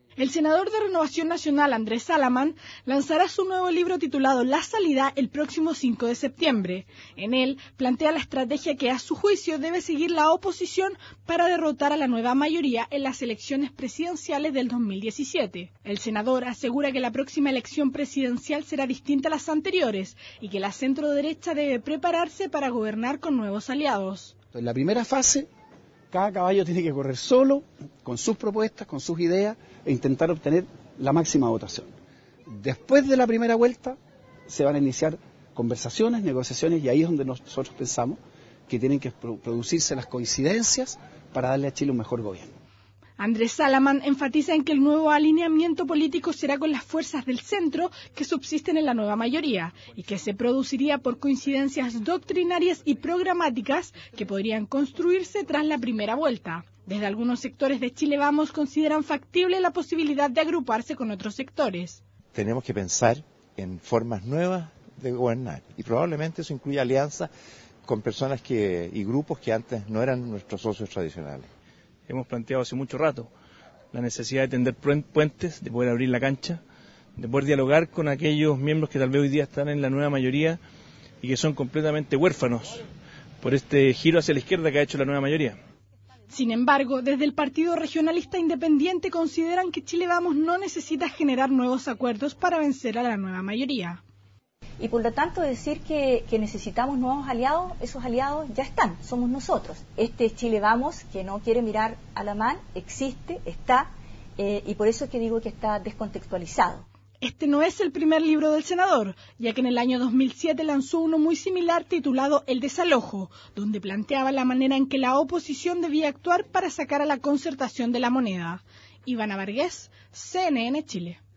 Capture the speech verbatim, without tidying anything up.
El senador de Renovación Nacional, Andrés Salaman, lanzará su nuevo libro titulado La Salida el próximo cinco de septiembre. En él plantea la estrategia que, a su juicio, debe seguir la oposición para derrotar a la nueva mayoría en las elecciones presidenciales del dos mil diecisiete. El senador asegura que la próxima elección presidencial será distinta a las anteriores y que la centroderecha debe prepararse para gobernar con nuevos aliados. En la primera fase, cada caballo tiene que correr solo, con sus propuestas, con sus ideas, e intentar obtener la máxima votación. Después de la primera vuelta, se van a iniciar conversaciones, negociaciones, y ahí es donde nosotros pensamos que tienen que producirse las coincidencias para darle a Chile un mejor gobierno. Andrés Salaman enfatiza en que el nuevo alineamiento político será con las fuerzas del centro que subsisten en la nueva mayoría y que se produciría por coincidencias doctrinarias y programáticas que podrían construirse tras la primera vuelta. Desde algunos sectores de Chile Vamos consideran factible la posibilidad de agruparse con otros sectores. Tenemos que pensar en formas nuevas de gobernar y probablemente eso incluye alianzas con personas que, y grupos que antes no eran nuestros socios tradicionales. Hemos planteado hace mucho rato la necesidad de tender puentes, de poder abrir la cancha, de poder dialogar con aquellos miembros que tal vez hoy día están en la nueva mayoría y que son completamente huérfanos por este giro hacia la izquierda que ha hecho la nueva mayoría. Sin embargo, desde el Partido Regionalista Independiente consideran que Chile Vamos no necesita generar nuevos acuerdos para vencer a la nueva mayoría. Y por lo tanto decir que, que necesitamos nuevos aliados, esos aliados ya están, somos nosotros. Este Chile Vamos, que no quiere mirar a la man, existe, está, eh, y por eso es que digo que está descontextualizado. Este no es el primer libro del senador, ya que en el año dos mil siete lanzó uno muy similar titulado El Desalojo, donde planteaba la manera en que la oposición debía actuar para sacar a la Concertación de la moneda. Ivana Vargas, C N N Chile.